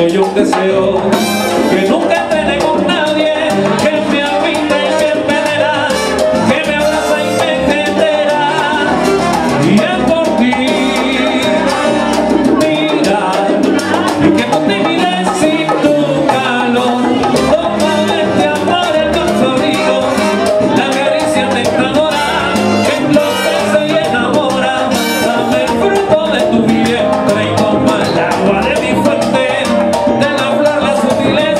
soy un deseo que nunca entrené con nadie, que me habita y siempre verá, que me abraza y me entenderá. Y es por ti, mira, y que no te mires sin tu calor. Toma este amor en tu abrigo, la caricia tentadora que enloquece y enamora. Dame el fruto de tu vientre y toma el agua de mi fuente, de la flor la sutileza.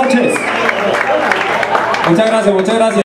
noches. Muchas gracias, muchas gracias.